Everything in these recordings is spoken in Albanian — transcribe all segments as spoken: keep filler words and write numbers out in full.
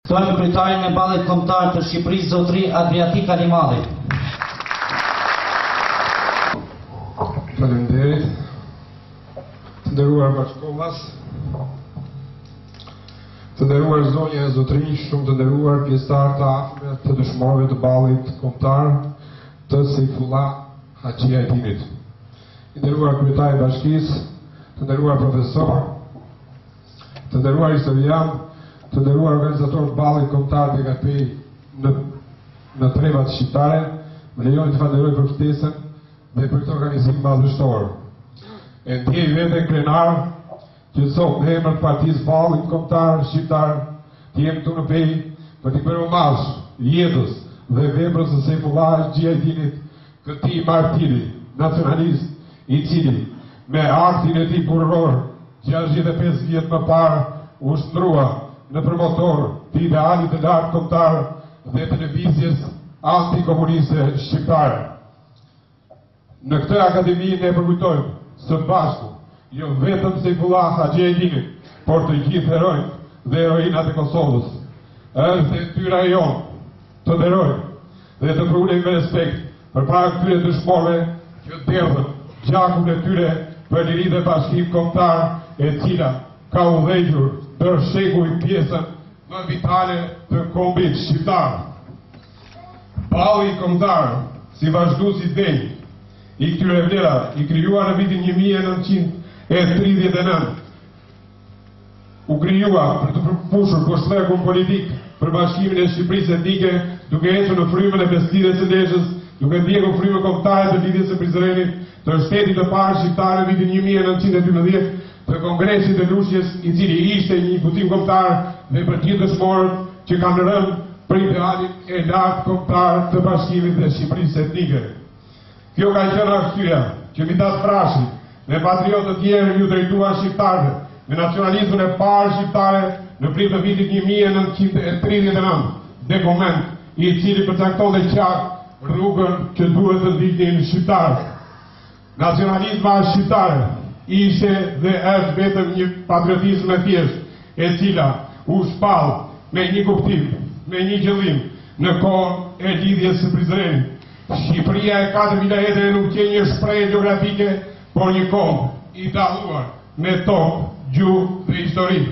Këtojmë kryetarin e Ballit Kombëtar të Shqipërisë, zotëri Adriatik Animalli. Faleminderit. Të nderuar bashkëkohës, të nderuar zonja e zotërinj, shumë të nderuar pjesëtar të afërme të dëshmorëve të Ballit Kombëtar të Sejfullah Haxhiajdinit. I nderuar kryetari i bashkisë, të nderuar profesor, të nderuar historian, të nderuar organizator të Ballit Kombëtar të Gapej në në trevat shqiptare, më lejoni të falenderoj për ftesën dhe për këtë organizim madhështor. E ndjej veten krenar që sot në emër të Partisë Ballit Kombëtar Shqiptar të jem këtu në Pej për t'i bërë omazh jetës dhe veprës së Sejfullah Haxhiajdinit, këtij martiri nacionalist i cili me aktin e tij burror gjashtëdhjetë e pesë vjet më parë u shndrua në promotor të idealit të lartë kombëtar dhe televizjes antikomuniste shqiptare. Në këtë akademi ne përkujtojmë së bashku jo vetëm Sejfullah Haxhiajdinin, por të gjithë herojtë dhe heroinat e Kosovës. Është detyra jonë të nderojmë dhe të përulemi me respekt përpara këtyre dëshmorëve që derdhën gjakun e tyre për liri dhe bashkim kombëtar, e cila ka udhëhequr tër shekuj pjesën më vitale të kombit shqiptar. Balli Kombëtar, si vazhdues i denj i këtyre vlera, i krijuar në vitin një mijë e nëntëqind e tridhjetë e nëntë, u krijua për të përpushur poshtërkun politik për bashkimin e Shqipërisë etnike, duke ecur në frymën e Beskidës së Lezhës, duke ndjekur frymën kombëtare të lidhjes së Prizrenit, të shtetit të parë shqiptar në vitin një mijë e nëntëqind e dymbëdhjetë, të Kongresit të Lushjes, i cili ishte një imputim kombëtar dhe për gjithë dëshmorët që kanë rënë për idealin e lartë kombëtar të bashkimit dhe Shqipërisë etnike. Kjo ka qenë arsyeja që Mitas Frashi dhe patriotët të tjerë ju drejtuan shqiptarëve me nacionalizmin e parë shqiptare në prit të vitit një mijë e nëntëqind e tridhjetë e nëntë, dokument i cili përcaktonte qartë rrugën që duhet të ndiknin shqiptarët. Nacionalizma shqiptare ishte dhe është vetëm një patriotizëm e thjeshtë, e cila u shpall me një kuptim, me një qëllim në kohën e lidhjes së Prizrenit. Shqipëria e katër vilajete nuk qenë një shprehje gjeografike, por një kombë i dalluar me tokë, gjuhë dhe histori.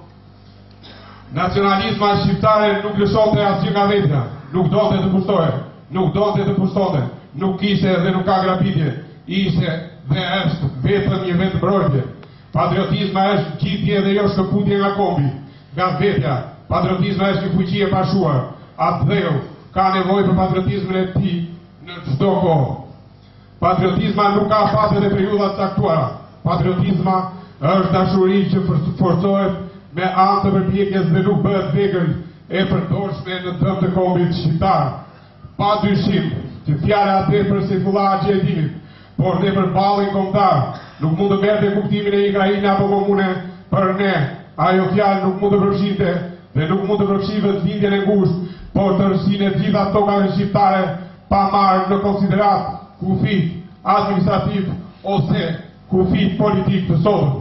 Nacionalizma shqiptare nuk lëshonte asgjë nga vetja, nuk donte të pushtohej, nuk donte të pushtonte, nuk kishte dhe nuk ka grabitje, ishte dhe është vetëm një vetëmbrojtje. Patriotizma është gjitje dhe jo shkëputje nga kombi, nga vetja. Patriotizma është një fuqi e pashuar. Atë dheu ka nevojë për patriotizmin e tij në çdo kohë. Patriotizma nuk ka fazë dhe periudha të caktuara. Patriotizma është dashuri që forcohet me anë të përpjekjes dhe nuk bëhet vegël e përdorshme në dëm të kombit shqiptar. Pa dyshim që fjala atë për Sejfullah Haxhiajdinit, por ne për Ballin Kombëtar nuk mund të merrte kuptimin e një krajine apo komune për ne. Ajo fjalë nuk mund të përfshinte dhe nuk mund të përfshijë lidhjen e ngushtë, por tërësinë e gjitha tokave shqiptare pa marrë në konsiderat kufit administrativ ose kufit politik të sotëm.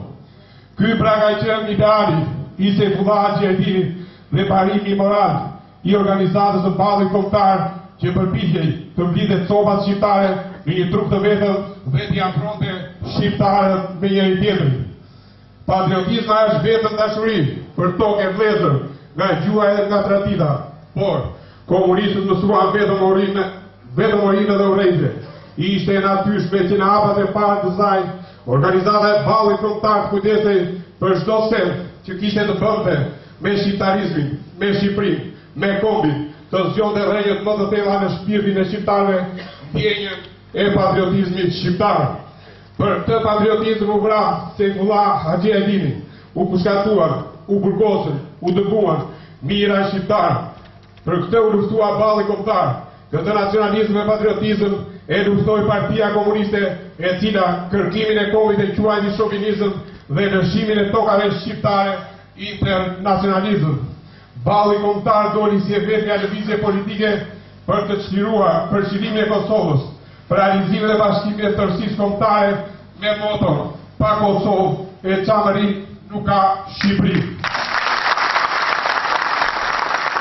Ky pra ka qenë ideali i Sejfullah Haxhiajdinit dhe parimi moral i organizatës së Ballit Kombëtar që përpiqej të mblidhet copat shqiptare në një trup të vetëm dhe t'i afronte shqiptarët me njëri tjetrin. Patriotizma është vetëm dashuri për tokë e vlezër nga gjuha edhe nga tradita, por komunistët mësuan vetëm orinë, vetëm orinë dhe urrejtje. Ishte e natyshme që në hapat e parë të saj, organizata e Ballit Kombëtar të kujdesej për çdo send që kishte të bënte me shqiptarizmin, me Shqipërinë, me kombin, të zgjonte rrejët më të thella në shpirtin e shqiptarëve, ndjenjën e patriotizmit shqiptar. Për këtë patriotizëm u vra Sejfullah Haxhiajdini, u pushkatuan, u burgosën, u dëbuan mijëra shqiptarë. Për këtë u luftua Balli Kombëtar. Këtë nacionalizëm e patriotizëm e luftoi Partia Komuniste, e cila kërkimin e kombit e quajti shovinizëm dhe lëshimin e tokave shqiptare internacionalizëm. Balli Kombëtar doli si e vetmja lëvizje politike për të çliruar përqëllimin e Kosovës, për realizimin e bashkimit e tërësisë kombëtare me moton pa Kosovë e çamëri nuk ka Shqipëri.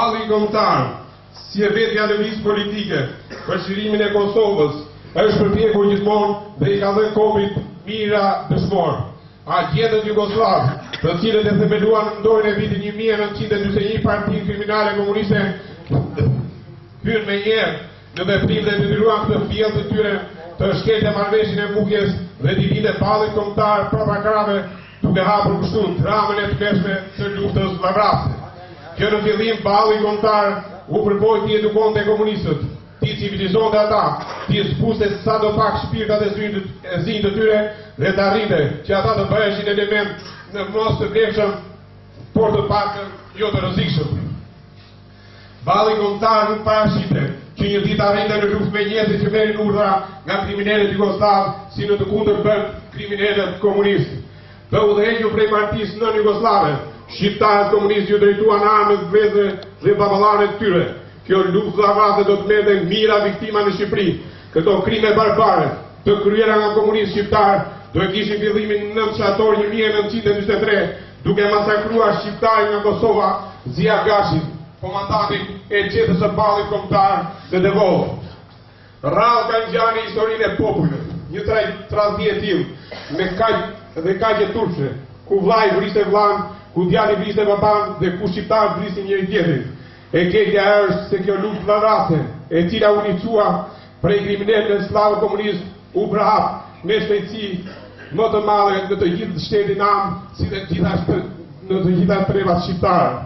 Balli kombëtar, si e vetja lëvizje politike për çlimin e Kosovës, është përpjekur gjithmonë dhe i ka dhënë kombit mira dëshmor. Agentët Jugoslav, të cilët e themeluan në dorën e vitit një mijë e nëntëqind e njëzet e një Partinë Kriminale Komuniste, hyrën me njerë në veprim dhe detyruan këtë fjellë të tyre të shkelte marrëveshjen e Mukjes dhe divin e ballit kombëtar propakrave, duke hapur kështu ramën e të meshme të luftës varrase. Kjo në fillim balli kombëtar u përpoj t'i edukonte komunistët, t'i civilizonte ata, t'i spuste sa do pak shpirtat e zinjë të tyre dhe të arrite që ata të bëheshin element në mos të vlefshëm, por të pakën jo të rrezikshëm. Balli kombëtar nuk parashite që një ditë arrinte në luftë me njerëzit që merrin urdhra nga kriminalët jugosllav, si në të kundërt bën kriminalët komunistë. Të udhëhequr prej partisë nën jugoslave, shqiptarët komunistë ju drejtuan armët, vëllezër dhe baballarët e tyre. Kjo luftë varrase do të merrte mira viktima në Shqipëri. Këto krime barbare të kryera nga komunistë shqiptar do e kishin fillimin në nëntë shtator një mijë e nëntëqind e njëzet e tre, duke masakruar shqiptarin nga Kosova, Zia Gashin, komandantin e qetës së ballit kombëtar dhe Devov. Rrallë ka ngjani historinë e popullit, një tradhti e tillë, me kaq dhe kaqe turpshme, ku vllai vriste vllain, ku djali vriste baban dhe ku shqiptarët vrisin njëri tjetrin. E keqja është se kjo luftë varrase, e cila u nicua prej kriminalëve slavë komunist, u prahap me shpejtësi më të madhe në të gjithë shtetin nam, si dhe gjithashtu në të gjitha trevat shqiptare.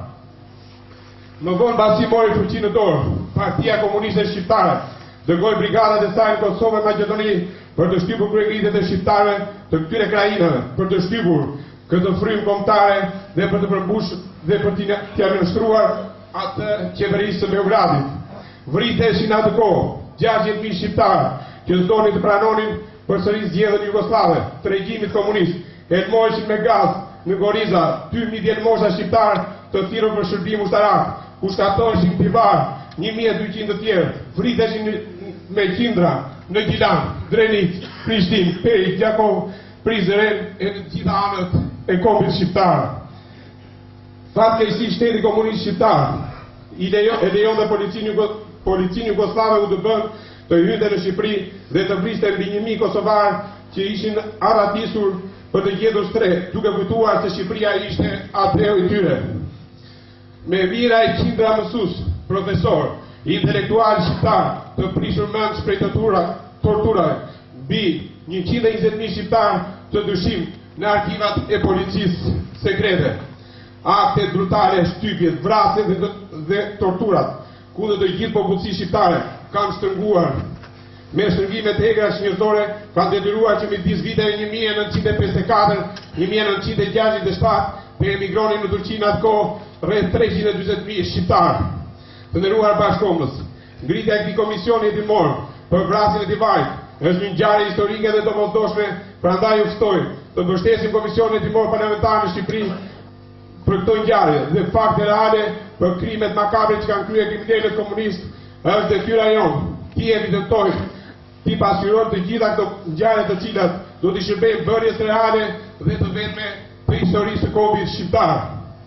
Më vonë pasi mori fuqinë në dorë, Partia Komuniste Shqiptare dërgoi brigadat e saj në Kosovë e Maqedoni për të shtypur kryekritet e shqiptarëve të këtyre krajinave, për të shtypur këtë frymë kombëtare dhe për të përmbushur dhe për t'i administruar atë qeverisë së Beogradit. Vriteshin atë kohë gjashtëqind mijë shqiptarë që s'donin të pranonin përsëri zgjedhjen jugoslave të regjimit komunist, helmoheshin me gaz në Goriza dy mijë djelmosha shqiptarë të thirrur për shërbim ushtarak, ku shkatoheshin Tivar një mijë e dyqind të tjerë, vriteshin me qindra në Gjilan, Drenic, Prishtinë, Pejë, Gjakov, Prizren e në gjitha anët e kombit shqiptar. Fatkeqësi shteti komunist shqiptar i e lejon dhe policinë jugoslave u dëbën të hynte në Shqipëri dhe të vriste mbi një mijë kosovar që ishin arratisur për të gjetur shtret, duke kujtuar se Shqipëria ishte atreu i tyre. Me vira e qindra mësues, profesor, intelektual shqiptar të prishur mend prej torturave, mbi njëqind e njëzet mijë shqiptar të dyshim në arkivat e policisë sekrete. Aktet brutale, shtypjet, vrasjet dhe, dhe torturat kundër të gjithë popullsisë shqiptare kanë shtrënguar. Me shtrëngimet e egra njerëzore kanë detyruar që midis viteve një mijë e nëntëqind e pesëdhjetë e katër një mijë e nëntëqind e gjashtëdhjetë e shtatë të emigronin në Turqi në atë kohë rreth treqind e dyzet mijë shqiptarë. Të nderuar bashkëkombës, ngritja e këtij komisioni hetimor për vrasjen e Tivarit është një ngjarje historike dhe domosdoshme, prandaj ju ftoj të mbështesim komisionin hetimor parlamentar në Shqipëri për këto ngjarje dhe fakte reale për krimet makabre që kanë kryer kriminalët komunistë. Është detyra jonë ti evidentoj, ti pasqyroj të gjitha këto ngjarje të cilat do t'i shërbejnë bërjes reale dhe të vetme të historisë së kombit shqiptar.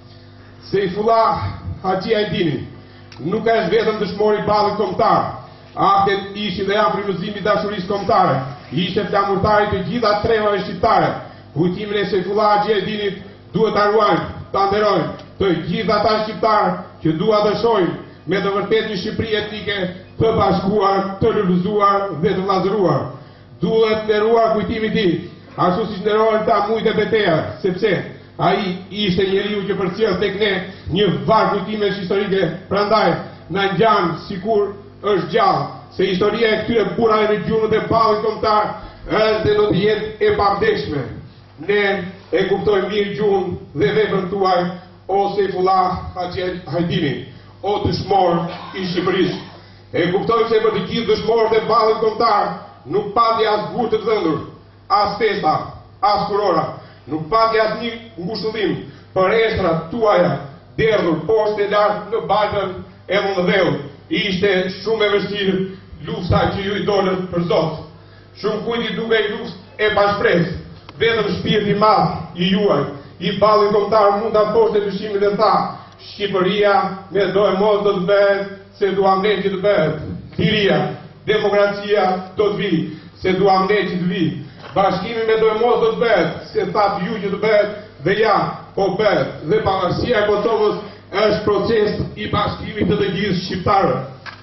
Sejfullah Haxhi Ajdini nuk është vetëm dëshmori i ballit kombëtar. Aktet ishin dhe janë frymëzimi i dashurisë kombëtare. Ishte flamurtari të gjitha trevave shqiptare. Kujtimin e Sejfullah Haxhi Ajdinit duhet ta ruajmë, ta nderojmë të gjithë ata shqiptarë që dua të shohin me të vërtetë një Shqipëri etnike të bashkuar, të rrëzuar dhe të vllazëruar. Duhet nderuar kujtimi i tij, ashtu siç nderohen ta mujt e beteja, sepse ai ishte njeriu që përcjell tek ne një varg kujtimesh historike, prandaj na ngjan sikur është gjallë, se historia e këtyre burrave në gjunët e ballit kombëtar është dhe do të jetë e pavdekshme. Ne e kuptojmë mirë gjuhën dhe veprën tuaj, o Sejfullah Haxhi Ajdini, o dëshmor i Shqipërisë. E kuptojmë se për të gjithë dëshmorët e ballit kombëtar nuk pati as gur të dhëndur, as festa, as kurora, nuk pati as një ngushëllim për estrat tuaja, derdhur poshtë e lartë në Balkën e Mundëdheu. Ishte shumë e vështirë lufta që ju i dolën për Zot. Shumë kujt i dukej luftë e pashpresë. Vetëm shpirti i madh i juaj, i ballit kombëtar mund ta poshtë dyshimin e tha. Shqipëria me dojë mos do të bëhet, se duam ne që të bëhet. Liria, demokracia do të vi, se duam ne që të vi. Bashkimi me dojë mos do të bëhet, se thatë ju që të bëhet, dhe ja, po bëhet. Dhe pavarësia e Kosovës është proces i bashkimit të të gjithë shqiptarëve.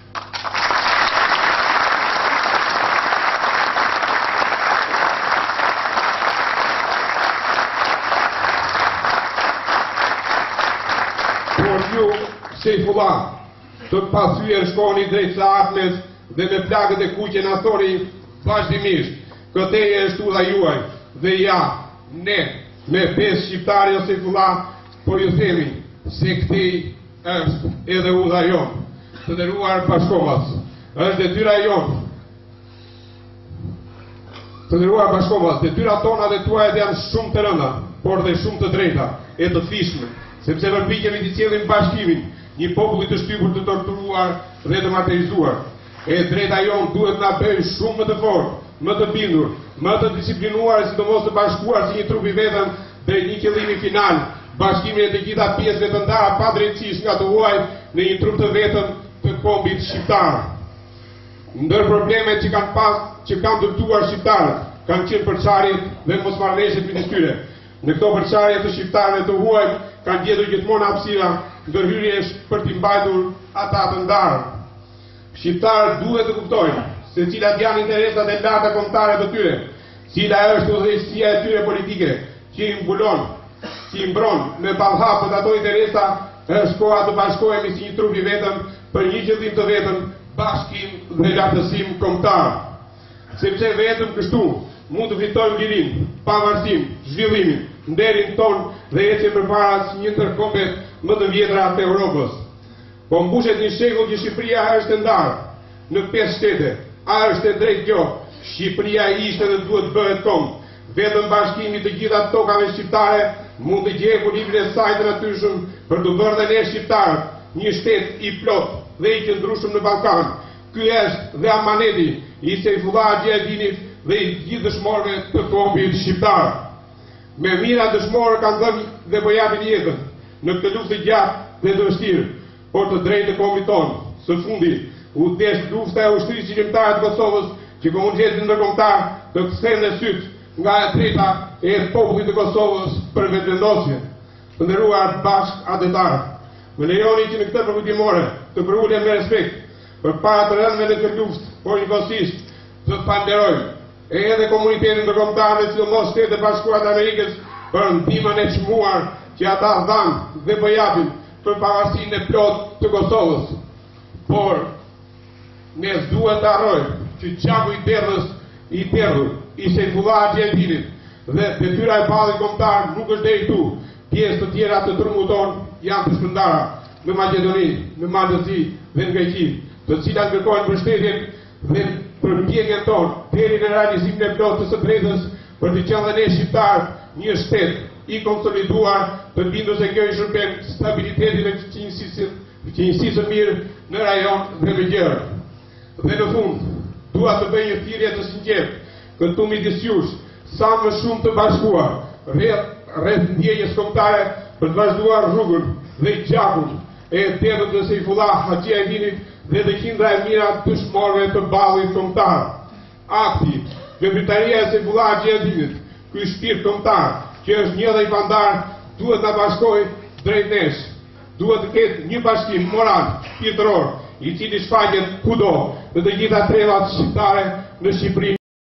Por ju, Sejfullah, të pasyer shkoni drejt Saatmes dhe me plagët e kuqe na thoni vazhdimisht, këteje është udha juaj, dhe ja, ne, me pesë shqiptari o Sejfullah, po ju themi, se këtej është edhe udha jonë, të nderuar bashkomas, është detyra jonë, të nderuar bashkomas, detyra tona dhe tuajet janë shumë të rënda, por dhe shumë të drejta, e të thishme, sepse përpiqemi të cilin bashkimin, një populli të shtypur, të torturuar dhe të martirizuar. E drejta jonë duhet na bëjë shumë më të fortë, më të bindur, më të disiplinuar, sidomos të bashkuar si një trup i vetëm drejt një qëllimi final, bashkimin e të gjitha pjesëve të ndara padrejtësisht nga të huaj në një trup të vetëm të kombit shqiptar. Ndër problemet që kanë pas, që kanë dëmtuar shqiptarët, kanë qenë përçarjet dhe mosmarrëveshjet midis tyre. Në këto përçarje të shqiptarëve të huaj kanë gjetur gjithmonë hapësira ndërhyrjesh për t'i mbajtur ata të ndarë. Shqiptarët duhet të kuptojnë se cilat janë interesat e larta kombëtare të tyre, cila është udhëheqësia e tyre politike, që i mbulon, që i mbron me ballhap të ato interesa, është koha të bashkohemi si një trup i vetëm për një qëllim të vetëm, bashkim dhe lartësim kombëtar. Sepse vetëm kështu mund të fitojmë lirinë, pavarësinë, zhvillimin, nderin ton dhe ecim përpara si një ndër kombet më të vjetra të Europës. Po mbushet një shekull që Shqipëria është ndarë në pesë shtete. A është e drejtë kjo? Shqipëria ishte dhe duhet bëhet kombë. Vetëm bashkimi të gjitha tokave shqiptare mund të gjejë ekuilibrin e saj të natyrshëm për të bërë dhe ne shqiptarët një shtet i plot dhe i qëndrueshëm në Ballkan. Ky është dhe amaneti i Sejfullah Xhaheddinit dhe i gjithë dëshmorëve të kombit shqiptar. Me mira dëshmorë kanë dhënë dhe po japin jetën në këtë luftë të gjatë dhe të vështirë, por të drejtë të kombit tonë. Së fundi, u desh lufta e ushtrisë shqiptare të Kosovës, që komunitetin ndërkombëtar të kthehen në syt nga e treta e popullit të Kosovës për vetëvendosje. Të nderuar bashkëanëtarë, më lejoni që në këtë përkujtimore të përulem me respekt përpara të rëndëve në këtë luftë, por njëkohësisht të falenderojmë edhe komunitetin ndërkombëtar dhe sidomos Shtetet e Bashkuara të Amerikës për ndihmën e çmuar që ata dhanë dhe po japin për pavarësinë e plotë të Kosovës. Por ne duhet të harrojmë që qaku i derdhës i derdhur i Sejfullah Xhaheddinit dhe detyra e pallit kombëtar nuk është deri këtu. Pjesë të tjera të trumut tonë janë të shpërndara në Maqedoni, në Maldëzi dhe në Greqi, të cilat kërkojnë mbështetjen dhe përpjekjen tonë deri në realizimin e plotë të së drejtës për të qenë dhe ne shqiptar një shtet i konsoliduar, të bindur se kjo i shërben stabilitetin e qenjësisë mirë në rajon dhe në gjërë. Dhe në fund, dua të bëj një thirrje të sinqertë këtu midis jush, sa më shumë të bashkuar rreth ndjenjës kombëtare për të vazhduar rrugën dhe gjakun e derdhët të Sejfullah Xhaheddinit dhe të qindra e mira të dëshmorëve të ballit kombëtar. Akti, veprimtaria e Sejfullah Xhaheddinit, ky shpirt kombëtar, që është një dhe i pandar, duhet të bashkojë drejt nesh. Duhet të ketë një bashkim moral, shpirtëror, i cili shfaqet kudo në të gjitha trevat shqiptare në Shqipëri.